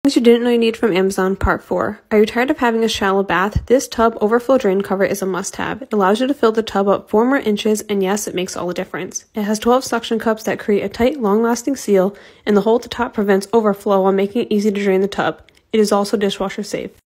Things you didn't know you need from Amazon, Part 4. Are you tired of having a shallow bath? This tub overflow drain cover is a must-have. It allows you to fill the tub up 4 more inches, and yes, it makes all the difference. It has 12 suction cups that create a tight, long-lasting seal, and the hole at the top prevents overflow while making it easy to drain the tub. It is also dishwasher safe.